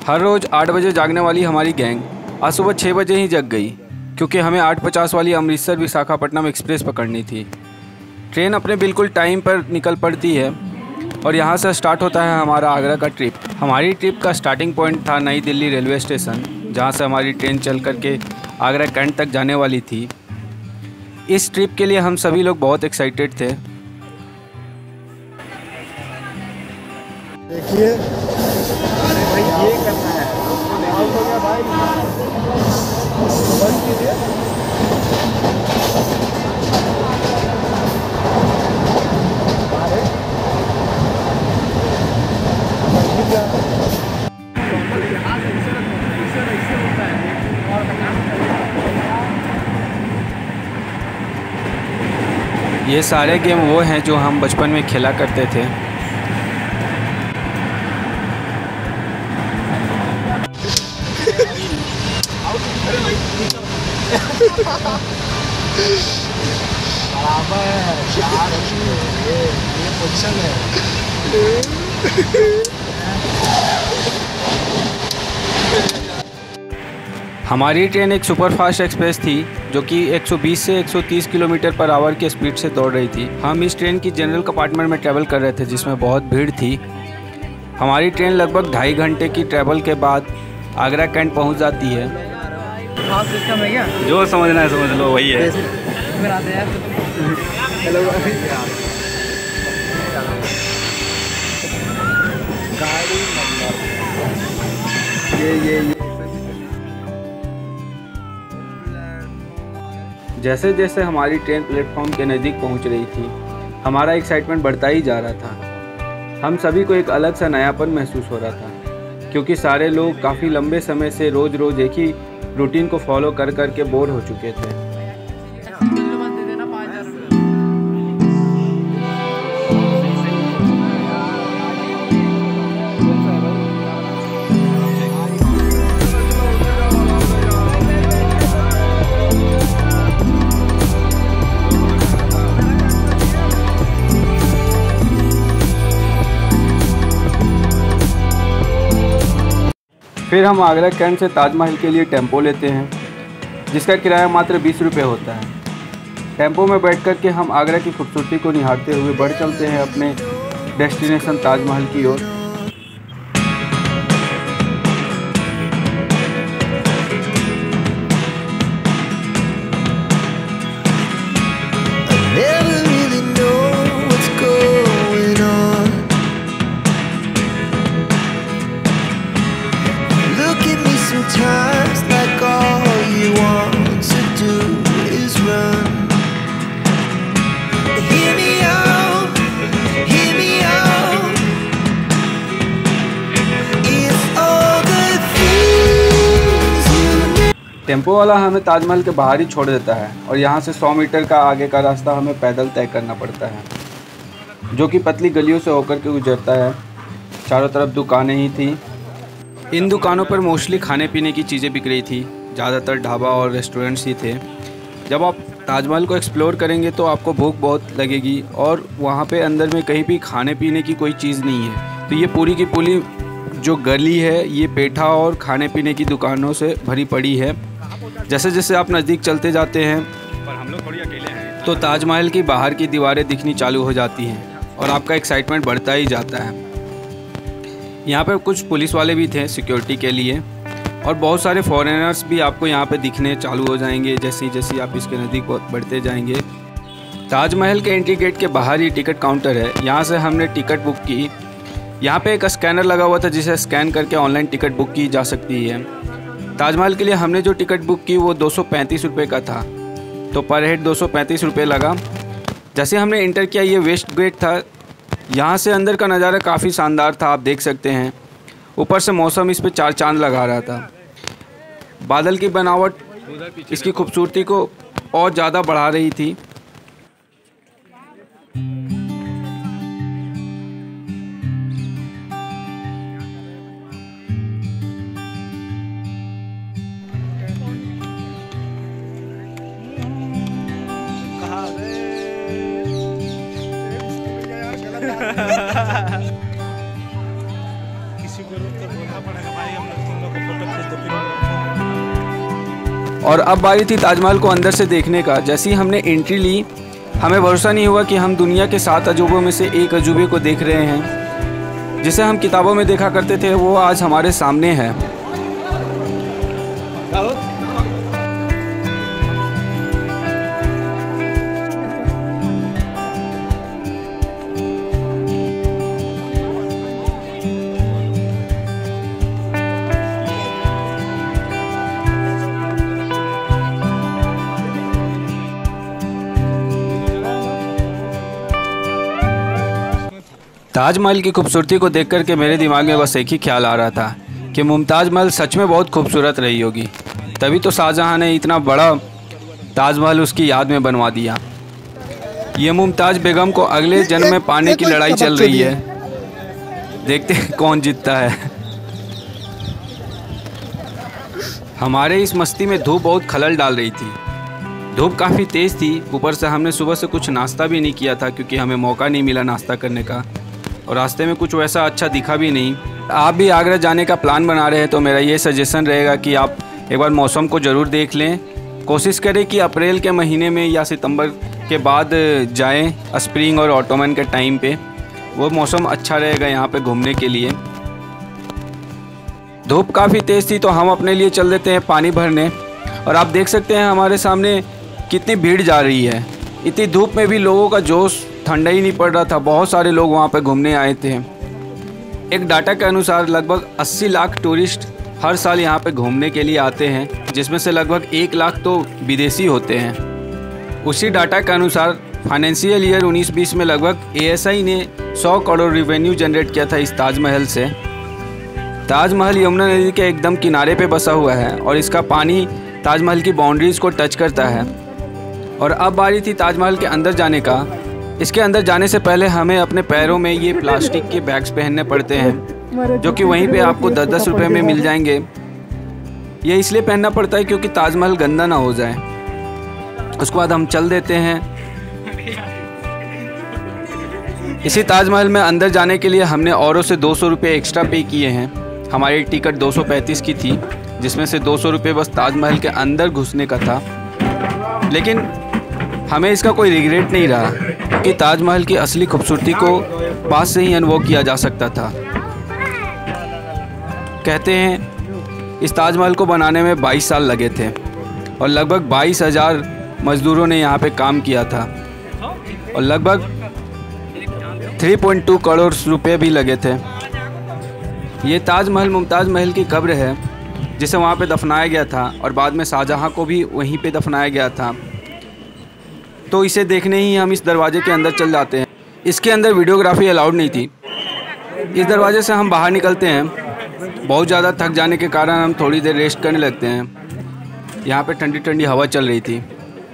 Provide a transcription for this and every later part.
हर रोज़ 8 बजे जागने वाली हमारी गैंग आज सुबह 6 बजे ही जग गई, क्योंकि हमें 8:50 वाली अमृतसर विशाखापट्टनम एक्सप्रेस पकड़नी थी। ट्रेन अपने बिल्कुल टाइम पर निकल पड़ती है और यहाँ से स्टार्ट होता है हमारा आगरा का ट्रिप। हमारी ट्रिप का स्टार्टिंग पॉइंट था नई दिल्ली रेलवे स्टेशन, जहाँ से हमारी ट्रेन चल करके आगरा कैंट तक जाने वाली थी। इस ट्रिप के लिए हम सभी लोग बहुत एक्साइटेड थे। देखिए, अरे भाई ये करना है, हो गया भाई, बस कीजिए। ये सारे गेम वो हैं जो हम बचपन में खेला करते थे। ये पोजीशन है। हमारी ट्रेन एक सुपरफास्ट एक्सप्रेस थी जो कि 120 से 130 किलोमीटर पर आवर की स्पीड से दौड़ रही थी। हम इस ट्रेन की जनरल कंपार्टमेंट में ट्रैवल कर रहे थे, जिसमें बहुत भीड़ थी। हमारी ट्रेन लगभग 2.5 घंटे की ट्रैवल के बाद आगरा कैंट पहुंच जाती है। सिस्टम है क्या? जो समझना है समझ लो, वही है। गाड़ी नंबर ये जैसे जैसे हमारी ट्रेन प्लेटफॉर्म के नज़दीक पहुंच रही थी, हमारा एक्साइटमेंट बढ़ता ही जा रहा था। हम सभी को एक अलग सा नयापन महसूस हो रहा था, क्योंकि सारे लोग काफ़ी लंबे समय से रोज़ रोज़ एक ही रूटीन को फॉलो कर कर के बोर हो चुके थे। फिर हम आगरा कैंट से ताजमहल के लिए टेम्पो लेते हैं, जिसका किराया मात्र 20 रुपये होता है। टेम्पो में बैठ कर के हम आगरा की खूबसूरती को निहारते हुए बढ़ चलते हैं अपने डेस्टिनेशन ताजमहल की ओर। Sometimes like all you want to do is run. Hear me out, hear me out. It's all the things you need. Tempo वाला हमें ताजमहल के बाहर ही छोड़ देता है और यहाँ से 100 मीटर का आगे का रास्ता हमें पैदल तय करना पड़ता है, जो कि पतली गलियों से होकर के गुजरता है। चारों तरफ दुकानें ही थी। इन दुकानों पर मोस्टली खाने पीने की चीज़ें बिक रही थी, ज़्यादातर ढाबा और रेस्टोरेंट्स ही थे। जब आप ताजमहल को एक्सप्लोर करेंगे तो आपको भूख बहुत लगेगी और वहाँ पे अंदर में कहीं भी खाने पीने की कोई चीज़ नहीं है। तो ये पूरी की पूरी जो गली है, ये पेठा और खाने पीने की दुकानों से भरी पड़ी है। जैसे जैसे आप नज़दीक चलते जाते हैं, पर हम लोग थोड़ी अकेले हैं, तो ताजमहल की बाहर की दीवारें दिखनी चालू हो जाती हैं और आपका एक्साइटमेंट बढ़ता ही जाता है। यहाँ पे कुछ पुलिस वाले भी थे सिक्योरिटी के लिए, और बहुत सारे फॉरेनर्स भी आपको यहाँ पे दिखने चालू हो जाएंगे जैसे जैसे आप इसके नज़दीक बढ़ते जाएंगे। ताजमहल के एंट्री गेट के बाहर ही टिकट काउंटर है। यहाँ से हमने टिकट बुक की। यहाँ पे एक स्कैनर लगा हुआ था जिसे स्कैन करके ऑनलाइन टिकट बुक की जा सकती है। ताजमहल के लिए हमने जो टिकट बुक की वो 235 रुपये का था, तो पर हेड 235 रुपये लगा। जैसे हमने इंटर किया, ये वेस्ट गेट था। यहाँ से अंदर का नज़ारा काफ़ी शानदार था, आप देख सकते हैं। ऊपर से मौसम इस पे 4 चांद लगा रहा था। बादल की बनावट इसकी खूबसूरती को और ज़्यादा बढ़ा रही थी। किसी को तो बोलना पड़ेगा भाई हम लोग और अब बारी थी ताजमहल को अंदर से देखने का। जैसे ही हमने एंट्री ली, हमें भरोसा नहीं हुआ कि हम दुनिया के 7 अजूबों में से एक अजूबे को देख रहे हैं। जिसे हम किताबों में देखा करते थे वो आज हमारे सामने है। ताजमहल की खूबसूरती को देख कर के मेरे दिमाग में बस एक ही ख्याल आ रहा था कि मुमताज़ महल सच में बहुत खूबसूरत रही होगी, तभी तो शाहजहां ने इतना बड़ा ताजमहल उसकी याद में बनवा दिया। ये मुमताज़ बेगम को अगले जन्म में पाने की लड़ाई चल रही है। देखते हैं कौन जीतता है। हमारे इस मस्ती में धूप बहुत खलल डाल रही थी। धूप काफ़ी तेज़ थी, ऊपर से हमने सुबह से कुछ नाश्ता भी नहीं किया था क्योंकि हमें मौका नहीं मिला नाश्ता करने का, और रास्ते में कुछ वैसा अच्छा दिखा भी नहीं। आप भी आगरा जाने का प्लान बना रहे हैं तो मेरा ये सजेशन रहेगा कि आप एक बार मौसम को ज़रूर देख लें। कोशिश करें कि अप्रैल के महीने में या सितंबर के बाद जाएं, स्प्रिंग और ऑटोमन के टाइम पे। वो मौसम अच्छा रहेगा यहाँ पे घूमने के लिए। धूप काफ़ी तेज़ थी तो हम अपने लिए चल देते हैं पानी भरने, और आप देख सकते हैं हमारे सामने कितनी भीड़ जा रही है। इतनी धूप में भी लोगों का जोश ठंडा ही नहीं पड़ रहा था। बहुत सारे लोग वहाँ पे घूमने आए थे। एक डाटा के अनुसार लगभग 80 लाख टूरिस्ट हर साल यहाँ पे घूमने के लिए आते हैं, जिसमें से लगभग 1 लाख तो विदेशी होते हैं। उसी डाटा के अनुसार फाइनेंशियल ईयर 19-20 में लगभग ASI ने 100 करोड़ रिवेन्यू जनरेट किया था इस ताजमहल से। ताजमहल यमुना नदी के एकदम किनारे पे बसा हुआ है और इसका पानी ताजमहल की बाउंड्रीज़ को टच करता है। और अब बारी थी ताजमहल के अंदर जाने का। इसके अंदर जाने से पहले हमें अपने पैरों में ये प्लास्टिक के बैग्स पहनने पड़ते हैं, जो कि वहीं पे आपको 10-10 रुपये में मिल जाएंगे। ये इसलिए पहनना पड़ता है क्योंकि ताजमहल गंदा ना हो जाए। उसके बाद हम चल देते हैं। इसी ताजमहल में अंदर जाने के लिए हमने औरों से 200 रुपये एक्स्ट्रा पे किए हैं। हमारी टिकट 235 की थी, जिसमें से 200 रुपये बस ताजमहल के अंदर घुसने का था। लेकिन हमें इसका कोई रिग्रेट नहीं रहा कि ताजमहल की असली खूबसूरती को पास से ही अनुभव किया जा सकता था। कहते हैं इस ताजमहल को बनाने में 22 साल लगे थे और लगभग 22,000 मज़दूरों ने यहाँ पे काम किया था, और लगभग 3.2 करोड़ रुपए भी लगे थे। ये ताजमहल मुमताज़ महल की कब्र है, जिसे वहाँ पे दफनाया गया था और बाद में शाहजहां को भी वहीं पे दफनाया गया था। तो इसे देखने ही हम इस दरवाजे के अंदर चल जाते हैं। इसके अंदर वीडियोग्राफी अलाउड नहीं थी। इस दरवाजे से हम बाहर निकलते हैं। बहुत ज़्यादा थक जाने के कारण हम थोड़ी देर रेस्ट करने लगते हैं। यहाँ पे ठंडी ठंडी हवा चल रही थी।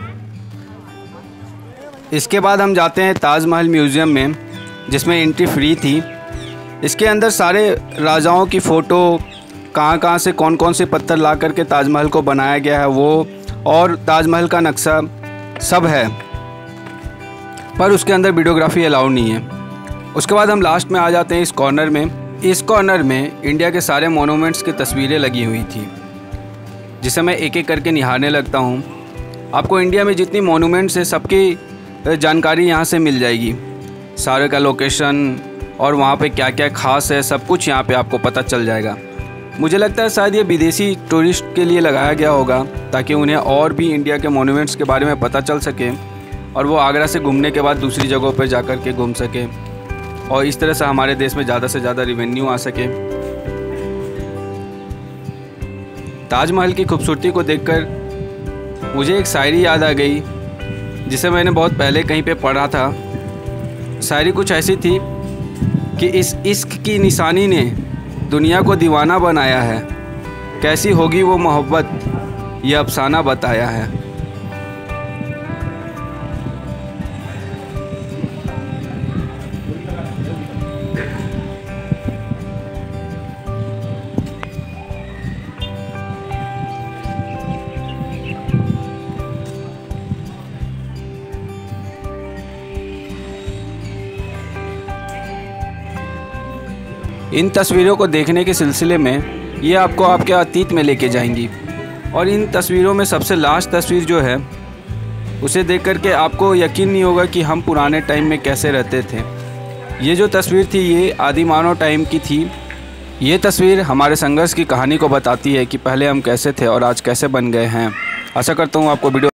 इसके बाद हम जाते हैं ताजमहल म्यूज़ियम में, जिसमें एंट्री फ्री थी। इसके अंदर सारे राजाओं की फ़ोटो, कहाँ से कौन कौन से पत्थर ला करके ताजमहल को बनाया गया है वो, और ताजमहल का नक्शा सब है, पर उसके अंदर वीडियोग्राफी अलाउड नहीं है। उसके बाद हम लास्ट में आ जाते हैं इस कॉर्नर में। इस कॉर्नर में इंडिया के सारे मोनूमेंट्स की तस्वीरें लगी हुई थी, जिसे मैं एक एक करके निहारने लगता हूँ। आपको इंडिया में जितनी मोनूमेंट्स है सबकी जानकारी यहाँ से मिल जाएगी। सारे का लोकेशन और वहाँ पे क्या क्या खास है, सब कुछ यहाँ पे आपको पता चल जाएगा। मुझे लगता है शायद ये विदेशी टूरिस्ट के लिए लगाया गया होगा, ताकि उन्हें और भी इंडिया के मोनूमेंट्स के बारे में पता चल सके और वो आगरा से घूमने के बाद दूसरी जगहों पर जा कर के घूम सके, और इस तरह से हमारे देश में ज़्यादा से ज़्यादा रिवेन्यू आ सके। ताजमहल की खूबसूरती को देखकर मुझे एक शायरी याद आ गई, जिसे मैंने बहुत पहले कहीं पे पढ़ा था। शायरी कुछ ऐसी थी कि इस इश्क की निशानी ने दुनिया को दीवाना बनाया है, कैसी होगी वो मोहब्बत ये अफसाना बताया है। इन तस्वीरों को देखने के सिलसिले में ये आपको आपके अतीत में लेके जाएंगी। और इन तस्वीरों में सबसे लास्ट तस्वीर जो है उसे देख कर के आपको यकीन नहीं होगा कि हम पुराने टाइम में कैसे रहते थे। ये जो तस्वीर थी ये आदि मानव टाइम की थी। ये तस्वीर हमारे संघर्ष की कहानी को बताती है कि पहले हम कैसे थे और आज कैसे बन गए हैं। आशा करता हूँ आपको वीडियो